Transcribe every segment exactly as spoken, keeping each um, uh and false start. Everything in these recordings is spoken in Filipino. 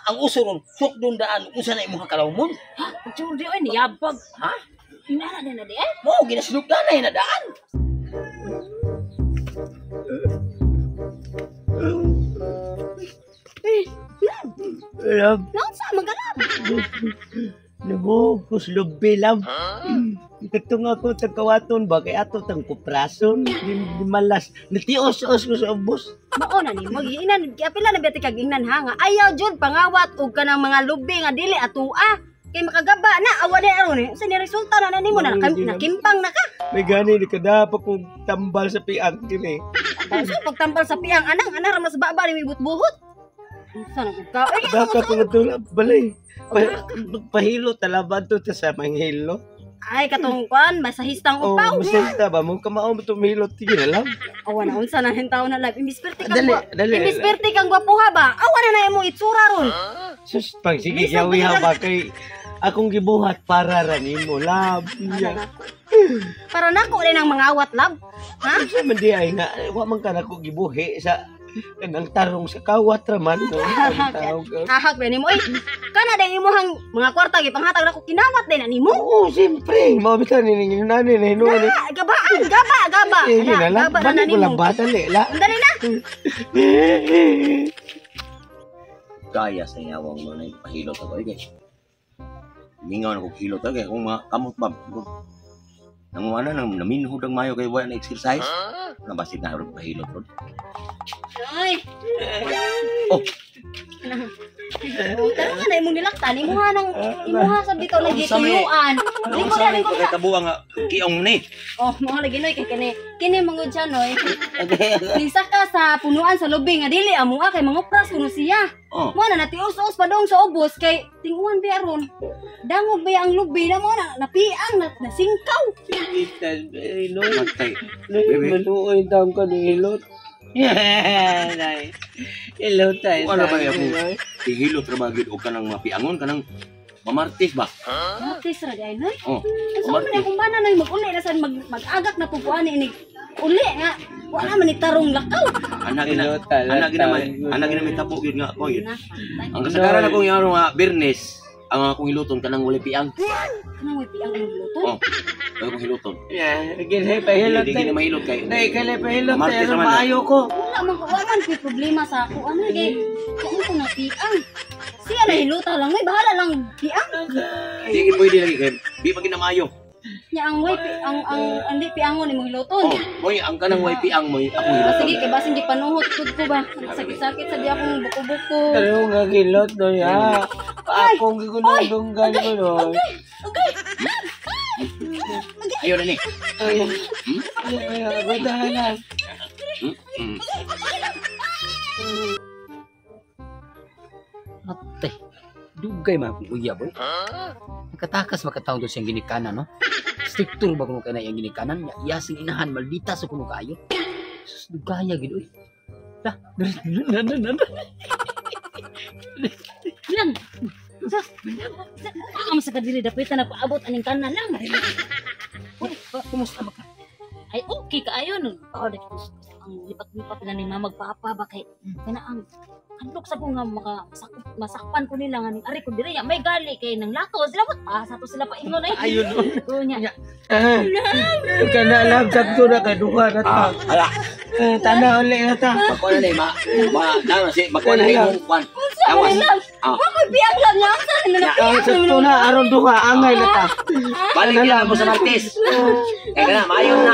ang uso ron, sok doon daan, kung saan na imong kalawmon. Ha? Pagchurdi oy niyabag. Ha? Inara na na di ay. Mo, ginasunod na na na daan. Lab, Naon sa magalab? nabukos lubi, lab. Katong ako tagkawaton ba, kay ato tang kuprason. Di, di malas. Natios-os ko sa ubos. Mao na ni mo giinan kaya pila na beti kag ingnan ha nga ayaw jud pangawat og kanang mga lubi nga dili atua. Kay makagaba na awa na aron eh. Sa ni resulta na nimo na nakam- nakimpang na ka. May gani, di ka dapat kong tambal sa piang kini. So pagtambal sa piang anang ana ra mas baba ni ibut-buhot. Unsa na gud ka? Ay, Dapat ko natulap, balay. Pa, pahilo talaban to ta sa manghilo. ay katong kwan masahistang Oh, upaw. masayta ba? Mong kamao mo tumihilot. Sige na lang. Awa na unsa na hintaw na live. Imbisperti kang Dali, gwa. dali. Imbisperti kang gwapuha ba? Awa na na imo itsura ron. Sus, pag sige, Lisa, yawi pagkala- ba kay akong gibuhat para ranin mo, lab. Yeah. Para nako rin ang mga awat lab. Ha? Sa man di ay nga, wa man ka nako gibuhi sa kanang tarong sa kawat raman mo. Ang tawag ka. Hahak ba nimo oy. Kana day imong mga kwarta gipanghatag nako kinawat din na nimo. Oo, siyempre. Mabitan ni ning nani na hinuan ni. Ah, gaba, ah, gaba, gaba. Eh, yun na Ala, lang. gaba na Balik ko nimo. lang bata, lela. Dali na. Kaya sa yawang mo na ipahilot ako. Okay. Mingaw na kong hilot ako. Kung mga kamot ba. Nang ano, nang naminhod ang mayo kay wala na exercise. Nabasit na rin pahilot ron. Ay. Oh. Oh, tara nga na imong nilaktan. Imuha nang imuha sa bitaw na gituyuan. Ang Lingkod na sabi lingkod ko na. kay kabuang nga kiong ni. Oh, mga lagi noy kay kini. Kini mangud siya noy. Lisa ka sa punuan sa lubing nga dili amo kay mangupras kuno siya. Oh. Mo na natius-us pa dong sa ubos kay tinguan ba aron. Dangog ba ang lubi na mo na napiang na, nasingkaw. Matay. Bebe. Maluoy daw ka ni hilot. Nay. Hilot tayo. Ano ba yung ihilot ra ba gid og kanang mapiangon kanang mamartis ba? Matis ra gay noy. Oh. Sa man na kung bana noy mag-uli na sa mag mag-agak na pupuan ni uli nga. Wala man ni tarong lakaw. Anak gina Hilot talaga. anak gina may anak gina may tapo gyud nga ako yun. Na, Ang kasagaran akong yaro nga Bernes, ang akong hiluton kanang wala piang. kanang way piang ang luto. Oh. Ay akong hiluton. Yeah, ginhay pa hilot. Hindi gina mahilot kay. Nay, kalay pa hilot. Martes Pero naman na. maayo ko. Wala man wala man may problema sa ako. Ano kay kung ko na piang. Siya na hiluta lang, may bahala lang piang. Hindi gid pwede lagi kay di pa ginamayo. Nya ang way pi- ang ang andi piangon imong hiluton. Oh, moy ang kanang way piang moy akong Ah, hiluton. sige kay basin di panuhot pud ko ba. Sakit-sakit sa di akong buko-buko. Pero nga hilot no ya. Akong gigunong-dunggan ko no. Ayo na ni. Ay, ay, agadahan na. Hmm. Ate, dugay man akong uya, boy. Nakatakas makataon doon siyang ginikanan, no? Strictur ba kuno kaya yung ginikanan? Yasing inahan, maldita sa kuno kayo. Sus, dugaya, gid, uy. Lah, Lang. Sa ang sa kadili dapitan na paabot aning kanan lang. Uy, kumusta ba ka? Ay okay kaayo no. Pao dito ang lipat-lipat na ni mamagpapa ba kay kana ang handok sa ko nga maka masakpan, masakpan ko nila nga ning ari ko diri ya may gali kay nang lakaw sila ba ah sa to sila pa ingon ay Ayun, oh nya Ah, kana lang sakto na kaduha na ta. Ah, ala. Eh, Tana uli na ta. Bako na ni ma. Ma, na si bako na imong kwan. sa Awas. lang Ah. ako biang lang nga sa na Ah, sakto na aron duha angay na ta. Balik na mo sa Martes. Eh kana maayo na.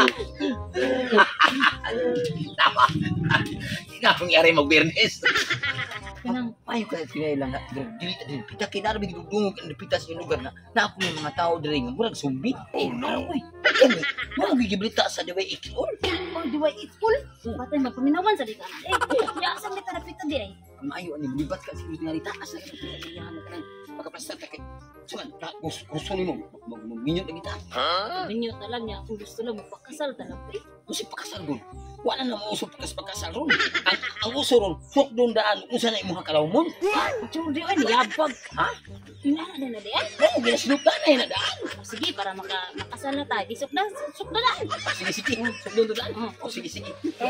Tama. Ina kung yari mag Bernes. kanang Payo ka kinay lang na dili dili pita kinara bigi dugdungog ang pita sa lugar na na ako yung mga tao diri nga murag zombi. Eh, ano uy. Kani, mo gigiblita sa diway ikol. oh diway it's full patay mapaminawan sa dika eh ya sa kita napita di ay Maayo ani libat ka sa nga taas na kita kanang pagkapasta ta kay. Suman, gusto nimo magminyot na kita. binyo talang niya kung gusto lang magpakasal talaga eh Kasi pakasal ron. Wala na mo uso pagkas pakasal ron. Ang, ang uso ron, sok doon daan, kung saan na imong kalawmon. Pagchurdi ay niyabag. Ha? Inara na na di ay. Oo, ginasunod na na na daan. sige, para maka, makasal na tayo. Gisok na, suk na lang. Sige, sige. Sugdon to daan. Oh. O, sige, sige.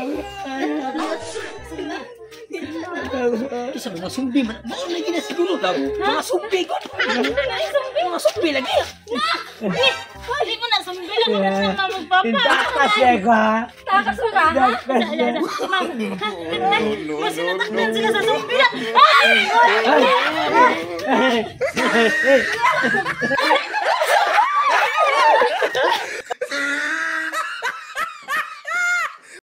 Sige na. Isa mga sumbi man. Doon lagi na siguro daw. Mga sumbi ko. Mga sumbi lagi. Hindi mo na, sumbilan mo na sa magpapa. Tindakas siya ka. Takas mo ka, ha? Tindakas siya. Ma'am, mas sinataktan sila sa sumbilan. Ay! Ay! Ay! Ay!